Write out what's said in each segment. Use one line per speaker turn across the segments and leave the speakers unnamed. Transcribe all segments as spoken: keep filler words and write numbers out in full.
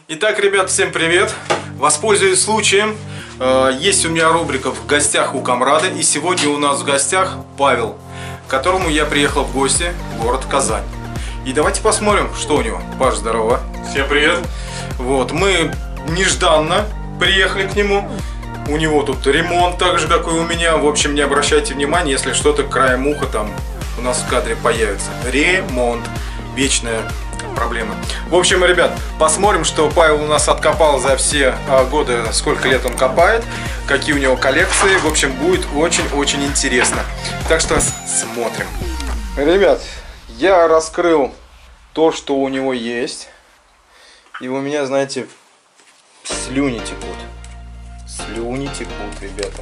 Итак, ребят, всем привет! Воспользуюсь случаем. Есть у меня рубрика «В гостях у Камрада». И сегодня у нас в гостях Павел, к которому я приехал в гости в город Казань. И давайте посмотрим, что у него. Паш, здорово!
Всем привет!
Вот, мы нежданно приехали к нему. У него тут ремонт, так же, как и у меня. В общем, не обращайте внимания, если что-то краем уха там у нас в кадре появится. Ремонт. Вечная проблема. В общем, ребят, посмотрим, что Павел у нас откопал за все а, годы, сколько лет он копает, какие у него коллекции. В общем, будет очень-очень интересно. Так что смотрим. Ребят, я раскрыл то, что у него есть. И у меня, знаете, слюни текут. Слюни текут, ребята.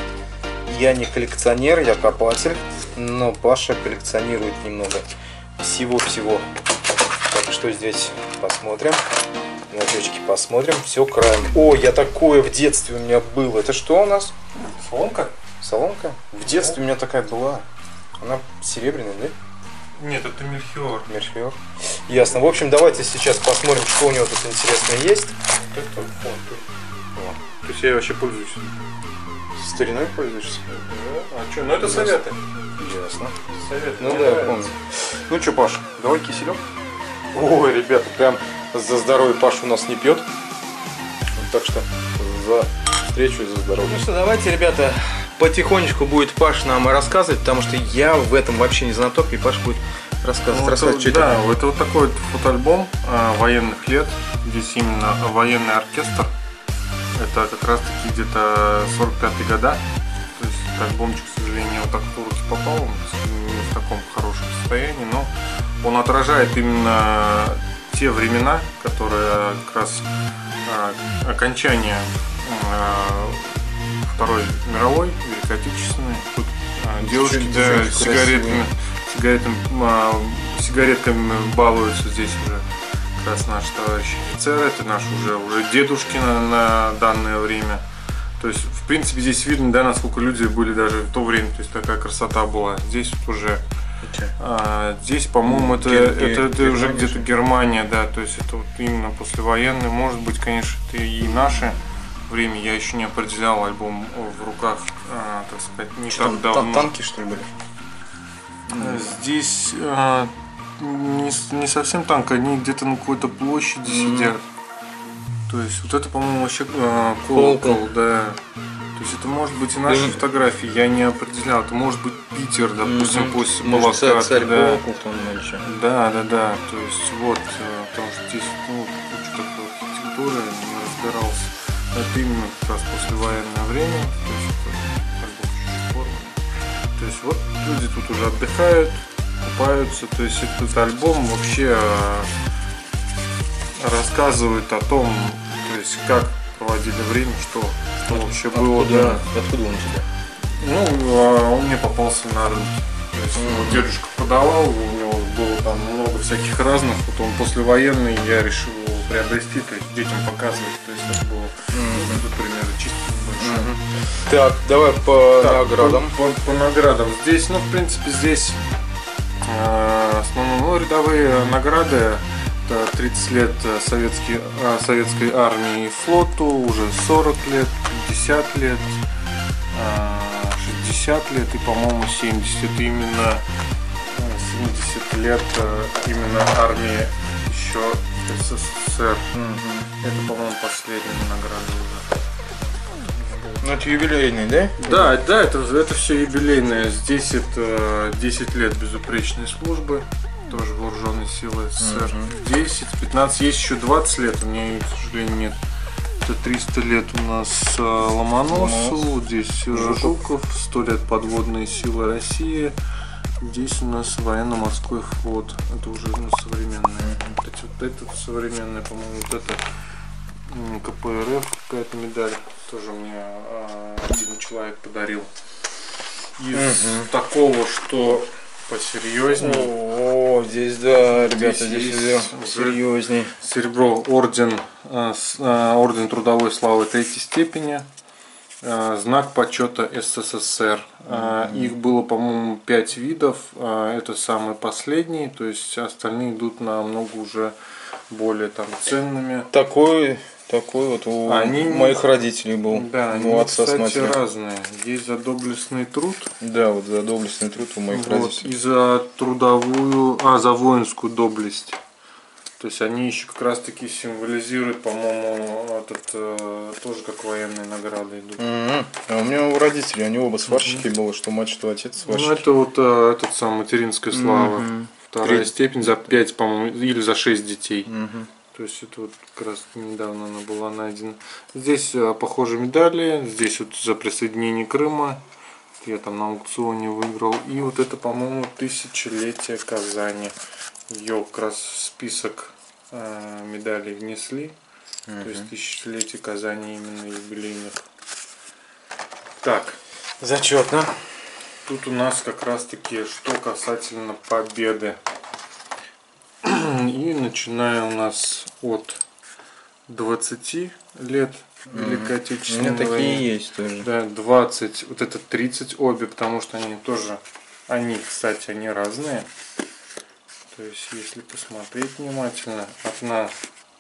Я не коллекционер, я копатель, но Паша коллекционирует немного всего-всего. Так, что здесь? Посмотрим. На точке посмотрим. Все краем. О, я такое в детстве у меня было. Это что у нас?
Соломка?
Соломка? В детстве у меня такая была. Она серебряная, да?
Нет, это мельхиор.
Мельхиор. Ясно. В общем, давайте сейчас посмотрим, что у него тут интересное есть.
Это фон. То есть я вообще пользуюсь.
Стариной пользуешься?
А что? Ну это советы.
Ясно.
Советы.
Ну да, я помню. Ну что, Паш, давай киселек. Ой, ребята, прям за здоровье. Паша у нас не пьет. Так что за встречу и за здоровье. Ну что, давайте, ребята, потихонечку будет Паш нам рассказывать, потому что я в этом вообще не знаток, и Паш будет рассказывать.
Ну,
рассказывать
это,
что
да,
это.
это вот такой вот фотоальбом а, военных лет. Здесь именно военный оркестр. Это как раз таки где-то сорок пятые года. То есть этот альбомчик, к сожалению, вот так в руки попал, он не в таком хорошем состоянии, но он отражает именно те времена, которые как раз а, окончание а, Второй мировой, Великой Отечественной. Тут а, девушки да, сигаретами, сигаретами, а, сигаретками балуются здесь уже. Как раз наш товарищ офицер, это наш уже, уже дедушки на, на данное время. То есть, в принципе, здесь видно, да, насколько люди были даже в то время, то есть такая красота была. Здесь вот уже, а, здесь, по-моему, это, это, это уже где-то Германия, да, то есть это вот именно послевоенный, может быть, конечно, это и наше время, я еще не определял, альбом в руках, а, так сказать, не
Что,
так давно.
Танки, что ли, были?
Здесь а, не, не совсем танк, они где-то на какой-то площади mm-hmm. сидят. То есть вот это, по-моему, вообще э, колокол, да. То есть это может быть и наши mm-hmm. фотографии, я не определял. Это может быть Питер, допустим, mm-hmm. после Балакаты.
Царь
да.
колокол там еще.
Да, да, да. То есть вот, э, потому что здесь ну, куча такой архитектуры, не разбирался. Это именно как раз послевоенное время. То есть это альбом. То есть вот люди тут уже отдыхают, купаются. То есть этот альбом вообще э, рассказывает о том, то есть как проводили время, что, что вообще
откуда,
было. Да.
Откуда он у тебя?
Ну, он мне попался на рынке. То есть mm-hmm. его дедушка продавал, у него было там много всяких разных. Вот он послевоенный, я решил его приобрести, то есть детям показывать. То есть это было, mm-hmm. например, чисто большое.
Mm-hmm. Так, давай по так, наградам.
По, по, по наградам. Здесь, ну, в принципе, здесь э, основные ну, рядовые награды. тридцать лет советской, советской армии и флоту, уже сорок лет, пятьдесят лет, шестьдесят лет и, по-моему, семьдесят. Это именно семьдесят лет именно армии еще СССР. Mm-hmm. Это, по-моему, последняя награда уже.
Ну, это юбилейный, да?
Да, да, это, это все юбилейное. Здесь это десять лет безупречной службы. Тоже вооруженные силы СССР. Uh-huh. десять, пятнадцать, есть еще двадцать лет, у меня, к сожалению, нет. Это триста лет у нас Ломоносову, Ломонос. Здесь Жуков. Жуков, сто лет подводные силы России. Здесь у нас военно-морской флот. Это уже ну, современные. Uh-huh. Кстати, вот это современная, по-моему, вот это ка пэ эр эф, какая-то медаль. Тоже мне а, один человек подарил. Из uh-huh. такого, что посерьезнее.
О, здесь да, ребята, здесь, здесь
Знак почета СССР. Mm-hmm. Их было, по-моему, пять видов. Это самый последний, то есть остальные идут намного уже более там ценными.
Такой, такой вот у они, моих родителей был.
Да, они, у отца, кстати, разные. Есть за доблестный труд.
Да, вот за доблестный труд у моих вот, родителей.
И за трудовую, а за воинскую доблесть. То есть они еще как раз таки символизируют, по-моему, этот э, тоже как военные награды идут.
Mm-hmm. А у меня у родителей, они оба сварщики mm-hmm. было, что мать, что отец сварщики.
Ну это вот э, этот сам материнская слава. Mm-hmm. Вторая Три... степень за пять, по-моему, или за шесть детей. Mm-hmm. То есть это вот как раз недавно она была найдена. Здесь э, похожие медали, здесь вот за присоединение Крыма. Я там на аукционе выиграл. И вот это, по-моему, тысячелетие Казани. Ее как раз в список э, медалей внесли. Uh-huh. То есть тысячелетие Казани именно юбилейных. Так.
Зачетно.
Тут у нас как раз таки что касательно победы. И начиная у нас от двадцати лет Великой uh-huh. Отечественной
войны. У меня такие есть тоже.
Да, двадцать, вот это тридцать обе, потому что они тоже, они, кстати, они разные. То есть, если посмотреть внимательно, одна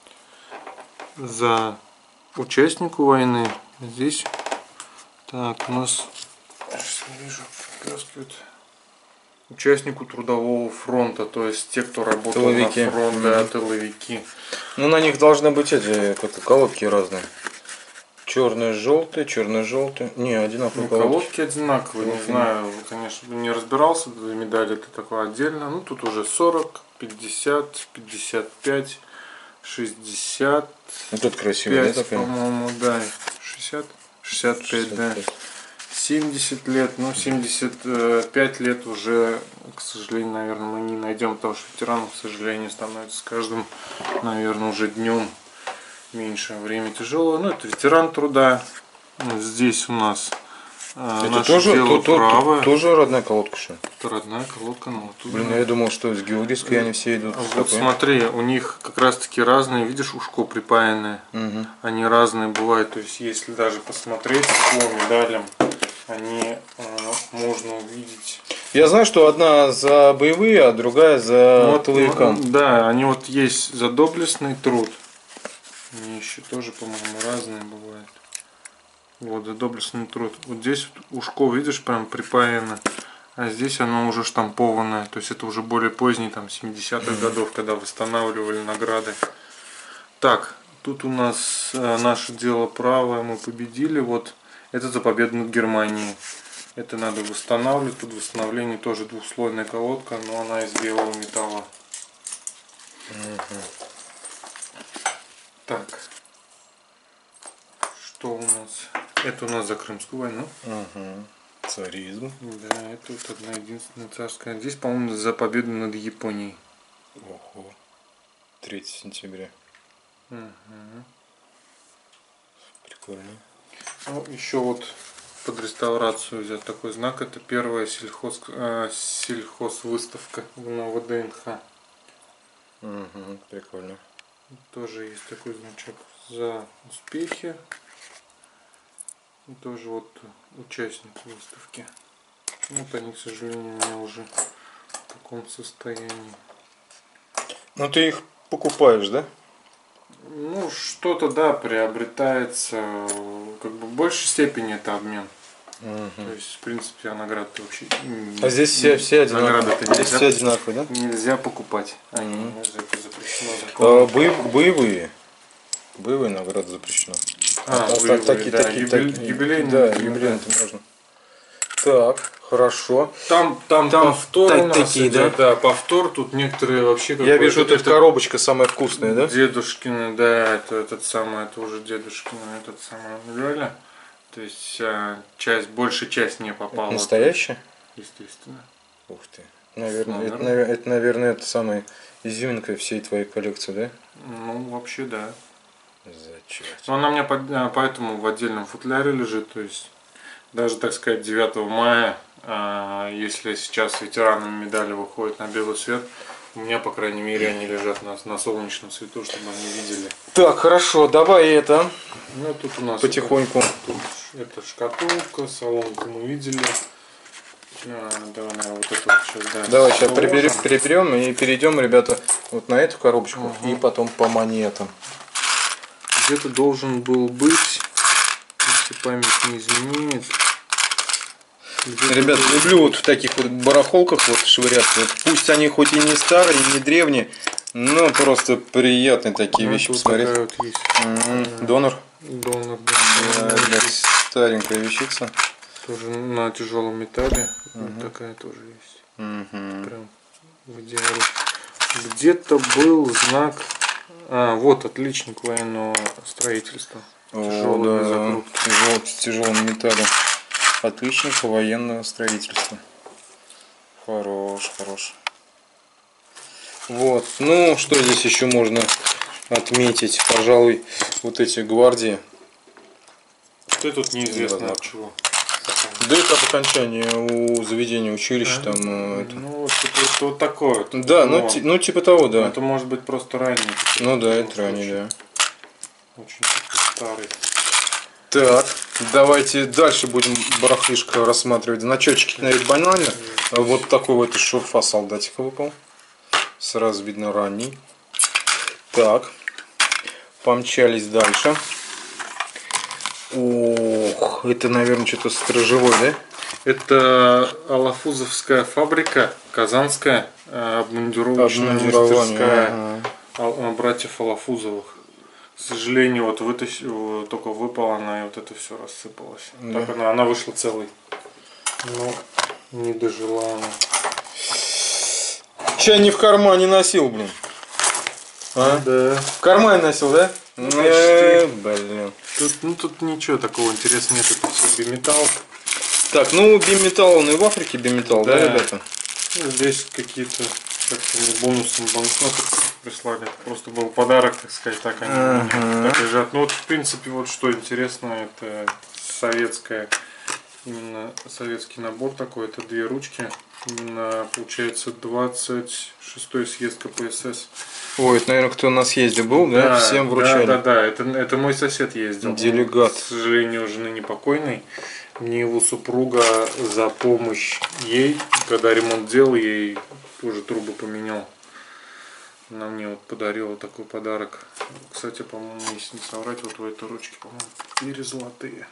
за участнику войны, здесь, так, у нас, сейчас не вижу, показывают, участнику трудового фронта, то есть те, кто работал тыловики. На фронт, да, mm-hmm. тыловики.
Ну, на них должны быть эти, как-то колодки разные. Черные, желтые, черные, желтые. Не, одинаковые
ну, колодки. Колодки одинаковые, не знаю, конечно, не разбирался, медаль это такое отдельно. Ну, тут уже сорок, пятьдесят, пятьдесят пять, шестьдесят.
Вот тут красивый,
да, по-моему, да, шестьдесят, шестьдесят пять, шестьдесят пять, да. семьдесят лет, ну, семьдесят пять лет уже, к сожалению, наверное, мы не найдем, потому что ветеранов, к сожалению, становится с каждым, наверное, уже днем. Меньше время тяжелое, ну это ветеран труда. Здесь у нас
это тоже, то, то, тоже родная колодка, что?
Это родная колодка, ну вот.
Блин, я думал, что с георгиевской они все идут.
Вот смотри, у них как раз таки разные, видишь, ушко припаянное. Угу. Они разные бывают, то есть если даже посмотреть по медалям, они э, можно увидеть.
Я знаю, что одна за боевые, а другая за вот, тыловикам.
Да, они вот есть за доблестный труд. Они еще тоже, по-моему, разные бывают. Вот, за доблестный труд. Вот здесь вот ушко, видишь, прям припаяно. А здесь оно уже штампованное. То есть это уже более поздний, там, семидесятых mm-hmm. годов, когда восстанавливали награды. Так, тут у нас э, наше дело правое, мы победили. Вот, это за победу над Германией. Это надо восстанавливать. Под восстановление тоже двухслойная колодка, но она из белого металла. Mm-hmm. Так, что у нас? Это у нас за Крымскую войну.
Угу. Царизм.
Да, это вот одна единственная царская. Здесь, по-моему, за победу над Японией.
Ого. третьего сентября.
Угу.
Прикольно.
Ну, еще вот под реставрацию взять такой знак. Это первая сельхоз, э, сельхозвыставка на ВДНХ.
Угу, прикольно.
Тоже есть такой значок за успехи. И тоже вот участник выставки. Вот они, к сожалению, у меня уже в таком состоянии.
Ну ты их покупаешь, да?
Ну что-то, да, приобретается. Как бы в большей степени это обмен. Угу. То есть, в принципе, награды вообще.
А здесь все, все одинаковые.
Здесь
все одинаковые, да?
Нельзя покупать. А,
угу.
Это запрещено
законом. А, боев, боевые. Боевые награды запрещено.
А, а боевые, такие,
да. Такие,
Юбилей,
такие,
юбилейные.
Да, юбилейные можно. Так, хорошо.
Там, там,
там
повтор
так,
у нас
такие,
идет,
да?
да, повтор. Тут некоторые вообще.
Я вижу, тут коробочка самая вкусная, да?
Дедушкина, да, это этот самый, это уже дедушкина, этот самый медаль. То есть часть, большая часть не попала.
Это настоящая?
Естественно.
Ух ты. Наверное, это, наверное, это, наверное, это самая изюминка всей твоей коллекции, да?
Ну, вообще, да.
Замечательно.
Но она у меня под, поэтому в отдельном футляре лежит. То есть, даже, так сказать, девятого мая, если сейчас ветеранам медали выходят на белый свет, у меня, по крайней мере, они лежат на, на солнечном свету, чтобы они видели.
Так, хорошо, давай это.
Ну, тут у нас
потихоньку.
Тут Это шкатулка, соломку мы видели. А, давай, наверное, вот это вот сейчас, да.
Давай сейчас переберем, переберем и перейдем, ребята, вот на эту коробочку, угу. И потом по монетам.
Где-то должен был быть, если память не изменит.
Ребят, люблю вот в таких вот барахолках вот швыряться. Вот пусть они хоть и не старые, и не древние, но просто приятные такие ну, вещи посмотреть. Вот есть. Mm-hmm. Донор.
Донор, да.
Да, да, старенькая вещица.
Тоже на тяжелом металле.
Mm-hmm.
Вот такая тоже есть.
Mm-hmm.
Прям в идеале. Где-то был знак. А, вот отличник военного строительства.
Тяжелые да. закрутки. Вот в тяжелом металле. Отличник военного строительства. Хорош, хорош. Вот. Ну, что здесь еще можно отметить? Пожалуй, вот эти гвардии.
Что тут неизвестно от чего.
Да это об окончании у заведения училища.
А,
там.
Ну, это, вот, это вот такое.
Да, ну, ну, ну типа того, да.
Это может быть просто ранний.
Ну да, это ранний, да.
Очень старый.
Так, давайте дальше будем барахлишко рассматривать. Значочки на банане. Вот такой вот из шурфа солдатика выпал. Сразу видно ранний. Так, помчались дальше. Ох, это, наверное, что-то стражевой, да?
Это Алафузовская фабрика, казанская, обмундировочная мастерская ага. братьев Алафузовых. К сожалению, вот вытащил, только выпала она, и вот это все рассыпалось. Да. Так она, она вышла целой. Но не дожила она.
Чай не в кармане носил, блин. А?
Да.
В кармане носил, да?
Ну, почти.
Блин.
Тут, ну тут ничего такого интересного нет, это все биметалл.
Так, ну биметалл, он и в Африке биметалл, да, да ребята?
Ну, здесь какие-то бонусом банкноты прислали. Просто был подарок, так сказать, так они uh-huh. так лежат. Ну вот в принципе вот что интересно, это советская, именно советский набор такой, это две ручки. Именно получается двадцать шестой съезд ка пэ эс эс.
Ой, это, наверное, кто на съезде был, да? да Всем вручали.
Да, да, да, это, это мой сосед ездил.
Делегат.
Он, к сожалению, уже ныне покойный. Мне его супруга за помощь ей, когда ремонт делал, ей тоже трубы поменял. Она мне вот подарила такой подарок. Кстати, по-моему, если не соврать, вот в этой ручке, по-моему, перезолотые.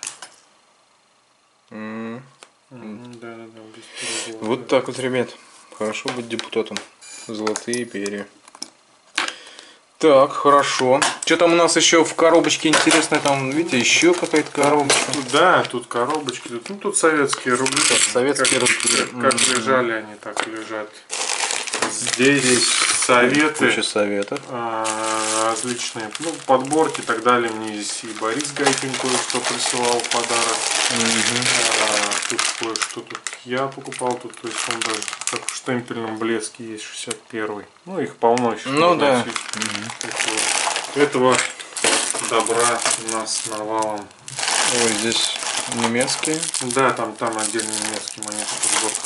Mm.
Mm, да, да, да, здесь
вот так вот, ребят. Хорошо быть депутатом. Золотые перья. Так, хорошо. Что там у нас еще в коробочке интересное? Там, видите, еще какая-то коробочка.
Да, тут коробочки. Тут, ну, тут советские рубли. Так,
советские
как,
рубли.
Как, как лежали они, так и лежат. Здесь, Здесь советы.
Куча советов.
А, различные, ну, подборки и так далее. Мне здесь и Борис Гайкин кое-что присылал в подарок. Угу. А, тут кое-что тут я покупал. Тут, то есть он даже как в штемпельном блеске есть шестьдесят первый. Ну, их полно еще.
Ну да.
Угу. Этого добра у нас навалом.
Ой, здесь немецкие.
Да, там, там отдельно немецкие монеты подборка.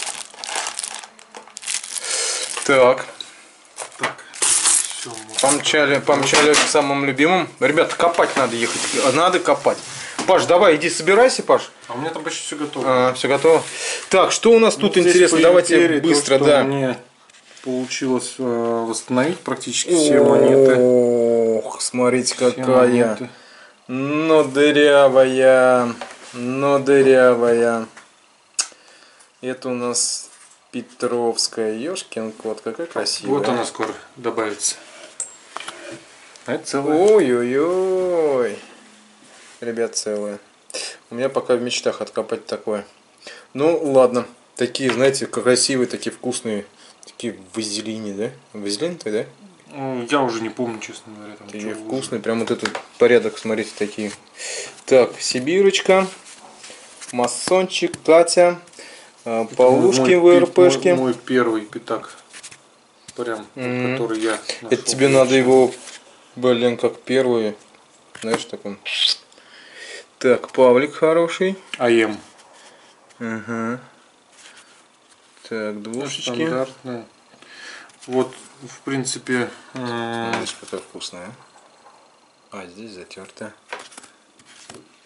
Так.
Так. Все,
помчали, помчали к самым любимым. Ребята, копать надо ехать. Надо копать. Паш, давай, иди собирайся, Паш.
А у меня там почти все готово.
А, все готово. Так, что у нас ну, тут интересно? Давайте быстро,
то,
да.
Мне получилось э, восстановить практически все монеты.
Ох, смотрите, какая. Ну, дырявая. Ну, дырявая. Это у нас Петровская. Ёшкин кот, какая красивая.
Вот она скоро добавится. Это целая.
Ой-ой-ой. Ребят, целые. У меня пока в мечтах откопать такое. Ну, ладно. Такие, знаете, красивые, такие вкусные. Такие в вазелине, да? Вазелин-то, да?
Ну, я уже не помню, честно говоря. Там
такие вкусные. Прям вот этот порядок, смотрите, такие. Так, Сибирочка. Масончик, Катя. Полушки в эр-пэшке.
Мой, мой первый пятак. Прям, mm-hmm. который я нашел.
Это тебе надо его, блин, как первый. Знаешь, такой. Так, Павлик хороший.
АМ.
Угу. Так, двушечки.
Стандартная. Вот, в принципе.
Смотришь, какая вкусная. А, здесь затертая.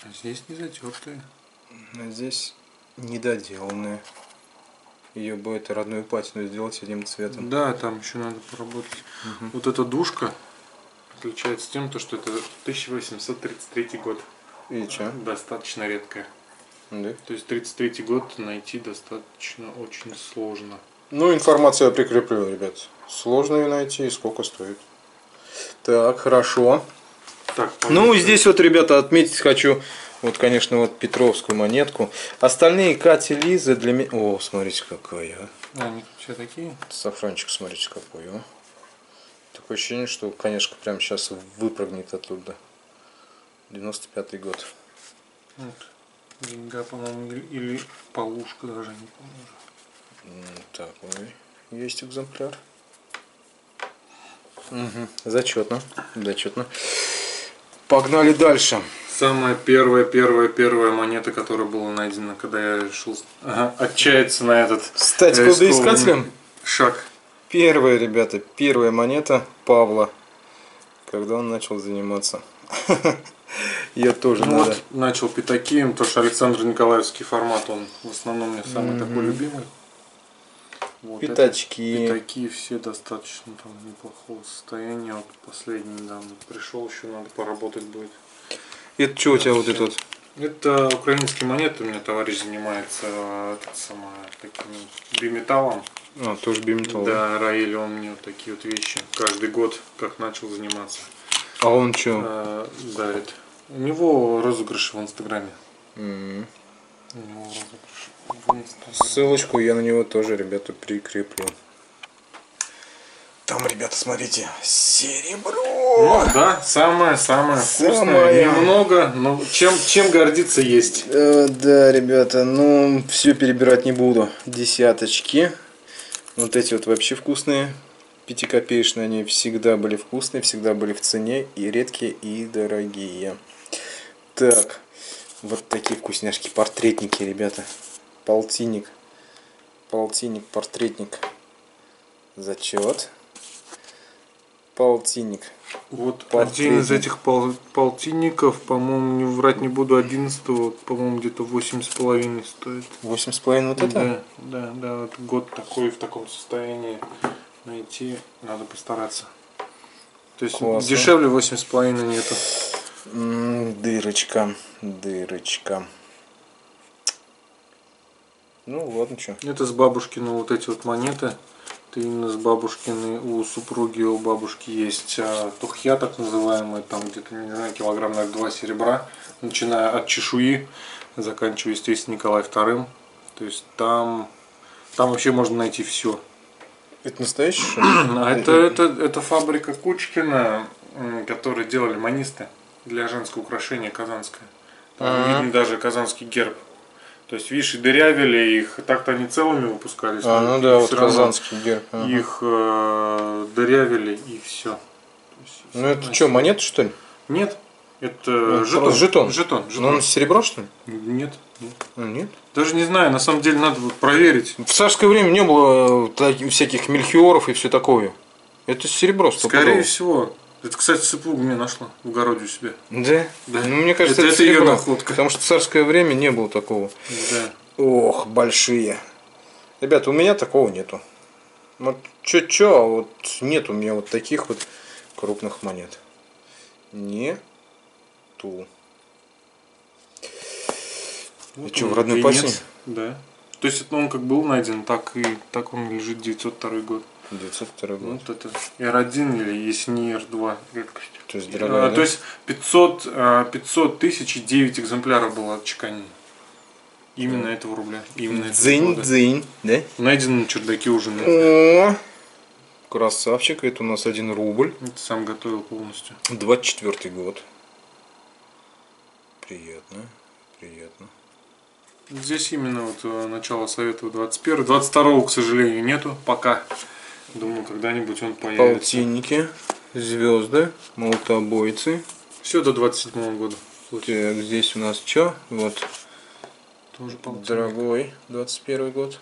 А здесь не затертые.
А здесь недоделанная. Ее бы это родную патину сделать одним цветом.
Да, там еще надо поработать. Угу. Вот эта душка отличается тем, что это тысяча восемьсот тридцать третий год.
И что?
Достаточно редкая.
Да.
То есть тридцать третий год найти достаточно очень сложно.
Ну, информацию я прикреплю, ребят. Сложно ее найти и сколько стоит. Так, хорошо.
Так,
ну, здесь вот, ребята, отметить хочу, вот, конечно, вот Петровскую монетку. Остальные Кати, Лизы для меня... О, смотрите, какая.
А, они все такие?
Сафранчик, смотрите, какой. О. Такое ощущение, что, конечно, прямо сейчас выпрыгнет оттуда. девяносто пятый год.
Вот. Деньга, по-моему, или полушка даже, не помню.
Так, ой, есть экземпляр. Угу. Зачетно, зачетно. Погнали дальше.
Самая первая, первая, первая монета, которая была найдена, когда я решил ага, отчаяться на этот
стать кладоискателем.
Шаг.
Первая, ребята, первая монета Павла, когда он начал заниматься. Я тоже
ну
надо.
Вот начал пятакием, потому что Александр Николаевский формат, он в основном мне самый mm-hmm. такой любимый. Вот
пятачки.
Пятаки все достаточно там неплохого состояния. Вот последний недавно пришел, еще надо поработать будет.
Это что у тебя вот это вот?
Это украинские монеты, у меня товарищ занимается этот самый, таким биметаллом.
А, тоже биметалл.
Да, Раиль, он мне вот такие вот вещи каждый год, как начал заниматься.
А он что?
А, дарит. У него розыгрыши в Инстаграме.
Mm-hmm.
У него розыгрыши в Инстаграме.
Ссылочку я на него тоже, ребята, прикреплю. Там, ребята, смотрите, серебро.
Ну, да, самое-самое вкусное. Немного, но чем, чем гордиться есть.
Э, да, ребята, ну, все перебирать не буду. Десяточки. Вот эти вот вообще вкусные. Пятикопеечные, они всегда были вкусные, всегда были в цене. И редкие, и дорогие. Так, вот такие вкусняшки. Портретники, ребята. Полтинник. Полтинник, портретник. Зачет. Полтинник.
Вот один из этих пол, полтинников, по-моему, не врать не буду, одиннадцатого, по-моему, где-то восемь с половиной стоит.
Восемь с половиной вот это?
Да, да, да, вот год такой в таком состоянии найти надо постараться. То есть классно. Дешевле восемь с половиной нету.
М-м, дырочка, дырочка. Ну ладно, что.
Это с бабушкины вот эти вот монеты. Это именно с бабушкины, у супруги, у бабушки есть а, тухья так называемая, там где-то, не знаю, килограмм на два серебра, начиная от чешуи, заканчивая, естественно, Николаем вторым. То есть там, там вообще можно найти все.
Это настоящий?
А это, это, это фабрика Кучкина, которые делали манисты для женского украшения казанское. Там видно даже казанский герб. То есть, видишь, и дырявили их, так-то они целыми выпускались.
А, ну да, вот казанский герб. Ага.
Их э, дырявили и все. Есть,
ну это значит... что, монета что ли?
Нет, это
ну,
жетон.
жетон.
Жетон. жетон.
Но он серебро что ли?
Нет. Нет.
А, нет?
Даже не знаю, на самом деле надо вот проверить.
В царское время не было всяких мельхиоров и все такое. Это серебро.
Скорее всего. Это, кстати, сыпуга мне нашла в огороде у себя.
Да?
Да.
Ну, мне кажется,
это,
это,
это
серебро,
ее находка.
Потому что в царское время не было такого.
Да.
Ох, большие. Ребята, у меня такого нету. Вот чё-чё, а вот нет у меня вот таких вот крупных монет. Нету.
Вот
и что, в родной пасене?
Да. То есть он как был найден, так и так он лежит девятьсот второй год.
девятьсот второй год.
Вот это эр один или если не эр два редкость.
То есть дорогая,
а,
да?
То есть пятьсот, пятьсот тысяч и девять экземпляров было отчеканено. Именно этого рубля. Именно
дзынь-дзынь, да?
Найден на чердаке уже.
О, красавчик, это у нас один рубль.
Это сам готовил полностью.
двадцать четвёртый год. Приятно, приятно.
Здесь именно вот начало Советов двадцать первого. двадцать второго, к сожалению, нету пока. Думаю, когда-нибудь он появится.
Полтинники, звезды, молотобойцы.
Все до двадцать седьмого года.
Так, здесь у нас что? Вот.
Тоже полтинник.
Дорогой, двадцать первый год.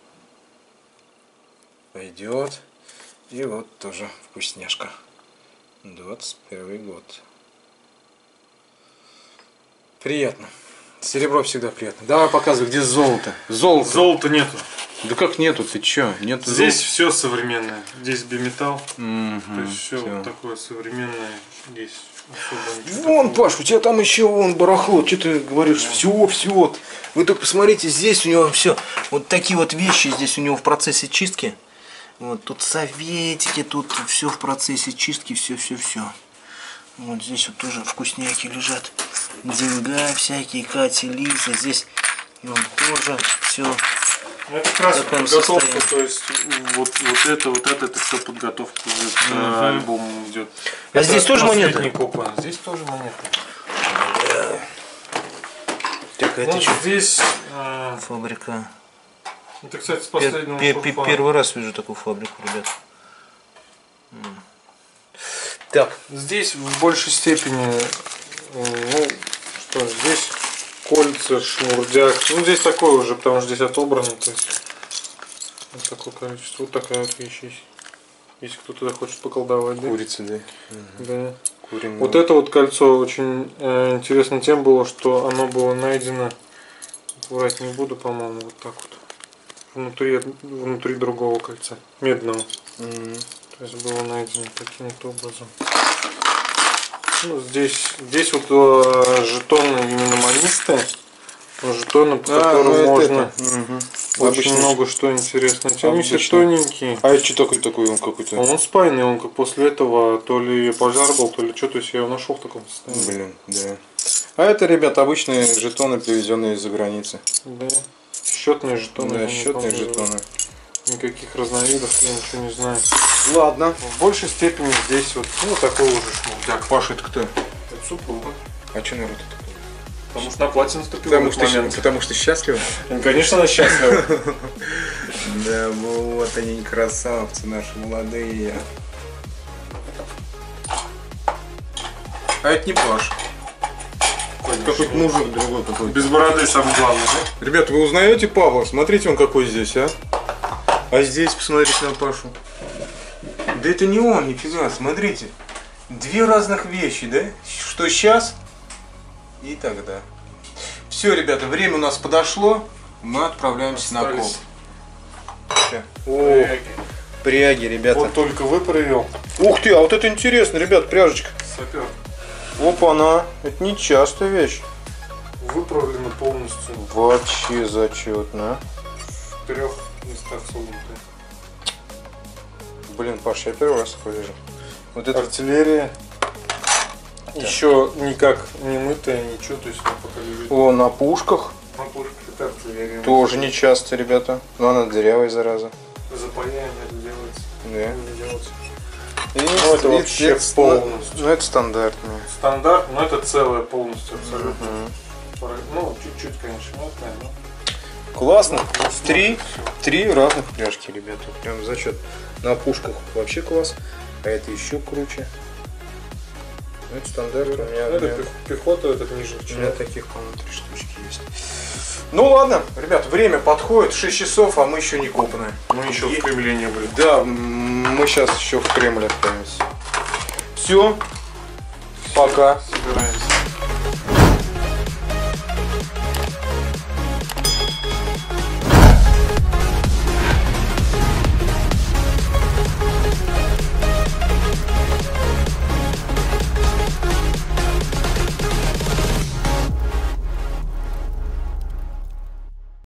Пойдет. И вот тоже вкусняшка. двадцать первый год. Приятно. Серебро всегда приятно. Давай показывай, где золото. Золото.
Золота нету.
Да как нету, ты чё? Нет
Здесь
золота?
все современное. Здесь биметалл.
Угу,
То есть все,
всё.
вот такое современное. Здесь особо
Вон, Паш, у тебя там еще вон барахло. Что ты говоришь? Все, все. Вы только посмотрите, здесь у него все. Вот такие вот вещи здесь у него в процессе чистки. Вот тут советики, тут все в процессе чистки, все, все, все. Вот здесь вот тоже вкусняки лежат. Деньга всякие, Катя, Лиза. Здесь вон тоже все.
Это как раз
таком
подготовка,
состоянии.
то есть вот, вот это, вот это, это все подготовка уже к
Мгм.
альбому идет.
А здесь тоже монеты?
последний купон. Здесь тоже монеты.
Так,
Ну, здесь, э,
фабрика.
это, кстати, с
Пер-
последнего
пер-
шурфа.
первый раз вижу такую фабрику, ребят. М. Так,
Здесь в большей степени, э, ну, что, здесь кольца, шмурдяк. Ну, здесь такое уже, потому что здесь отобрано. То есть, вот такое количество. Вот такая вот вещь есть. Если кто-то захочет поколдовать, да?
курица, да.
Да.
Куриная.
Вот это вот кольцо очень э, интересно тем было, что оно было найдено, врать не буду, по-моему, вот так вот. Внутри, внутри другого кольца. Медного.
М.
То есть было найдено таким-то образом. Ну, здесь, здесь вот э, жетоны именно манисты. Жетоны, по
А,
которым
ну это
можно
это. Мгм.
очень
Обычно-
много что интересно. Они все
Обычно.
тоненькие.
А это что такой такой он какой-то?
Он спайный, он как после этого то ли пожар был, то ли что, то есть я его нашел в таком состоянии.
Блин, да. А это, ребята, обычные жетоны, привезенные из-за границы.
Да. Счетные жетоны.
Да,
они,
счетные
по-моему,
жетоны.
Никаких разновидов я ничего не знаю.
Ладно.
В большей степени здесь вот, ну, такой уже шмурдяк.
Паша, это кто?
Это супруга.
А что народ это?
Потому что на платье наступил
Потому
этот
что,
момент.
потому что счастлив?
Ну, конечно, она счастлива.
Да, вот они, красавцы наши молодые. А это не Паш. Какой-то мужик другой какой-то.
Без бороды самое главное, да?
Ребята, вы узнаете Павла? Смотрите, он какой здесь, а? А здесь посмотрите на Пашу. Да это не он, нифига, смотрите. Две разных вещи, да? Что сейчас и тогда. Все, ребята, время у нас подошло. Мы отправляемся на коп.
Остались.
О, пряги, ребята.
Вот только вы провел.
Ух ты, а вот это интересно, ребят, пряжечка.
Сапер.
Опа-на, это не частая вещь.
Выправлено полностью.
Вообще зачетно.
В трех местах согнутые.
Блин, Паш, я первый раз такой вижу. Вот это
Артиллерия. Еще никак не мытая, ничего, то есть она пока лежит.
О, на пушках.
На пушках это артиллерия.
Тоже не часто, ребята. Но она дырявая, зараза.
Запаяние это делается.
Да.
Не делается.
И
Ну, это вообще
это-
полностью.
Ну, это стандартно.
Стандарт, но это целое полностью абсолютно.
Мгм.
Ну, чуть-чуть, конечно, мелкое, но...
Классно.
Ну,
Три,
всё.
три разных пряжки, ребята. Прям зачет. На пушках вообще класс. А это еще круче. Ну, это стандарт. У меня,
Это
у меня-
пех- пехота, это ниже.
у меня таких, по-моему, три штучки есть. Ну ладно, ребят, время подходит, шесть часов, а мы еще не копаны.
Мы еще в Кремле не были.
Да, м, мы сейчас еще в Кремль отправимся. Все, пока.
Собираемся.